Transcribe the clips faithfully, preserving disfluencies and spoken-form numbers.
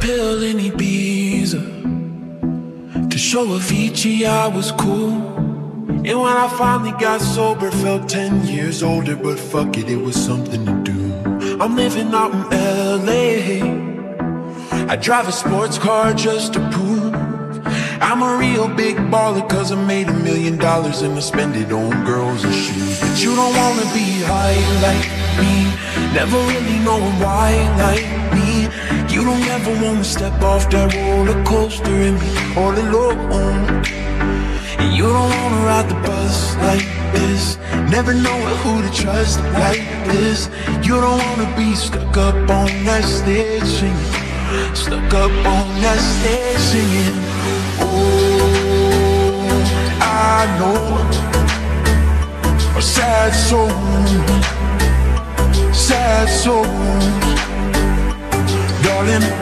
pill in Ibiza to show Avicii I was cool. And when I finally got sober, felt ten years older. But fuck it, it was something to do. I'm living out in L A. I drive a sports car just to prove I'm a real big baller, cause I made a million dollars and I spend it on girls and shoes. But you don't wanna be high like me, never really knowing why like me. You don't ever wanna step off that roller coaster and be all alone. And you don't wanna ride the bus like this, never knowing who to trust like this. You don't wanna be stuck up on that stage singing, stuck up on that stage singing. Oh, I know a sad soul, sad soul, darling.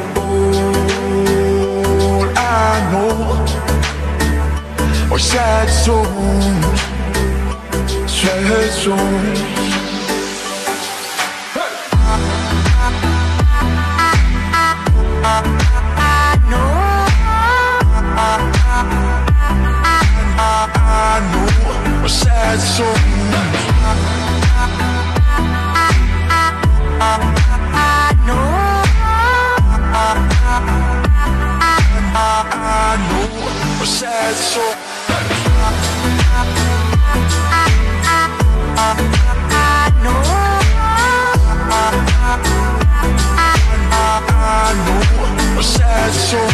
All I know are sad souls, sad souls. I know a sad soul. I know a sad soul. I know a sad soul.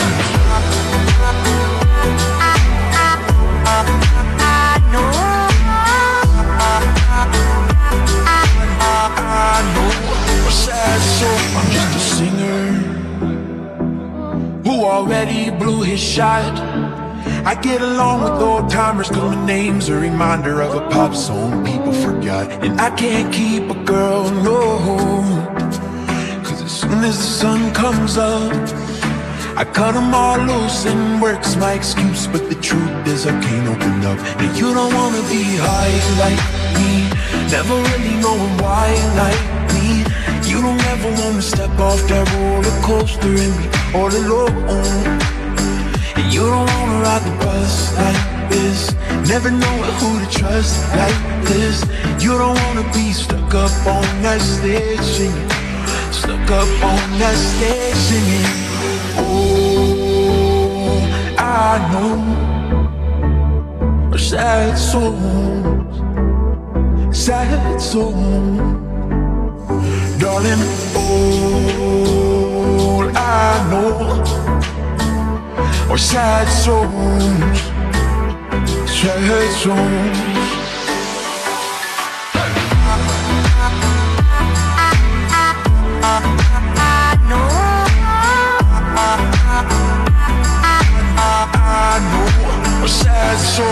I'm just a singer who already blew his shot. I get along with old timers cause my name's a reminder of a pop song people forgot. And I can't keep a girl, no, cause as soon as the sun comes up I cut them all loose and work's my excuse. But the truth is I can't open up. Now you don't wanna be high like me, never really knowing why like me. You don't ever wanna step off that roller coaster and be all alone. And you don't wanna ride the bus like this, never knowing who to trust like this. You don't wanna be stuck up on that stage singing, stuck up on that stage singing. Oh, I know are sad souls, sad souls, darling. All I know are sad souls, sad souls. I know a sad soul.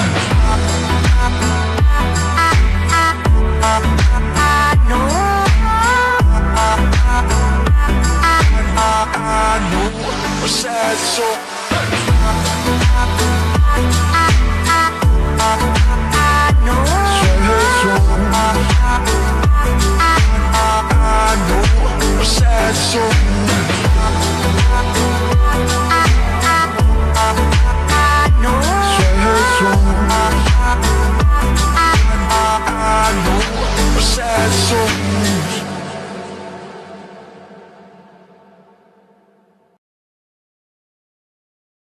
I know a sad soul.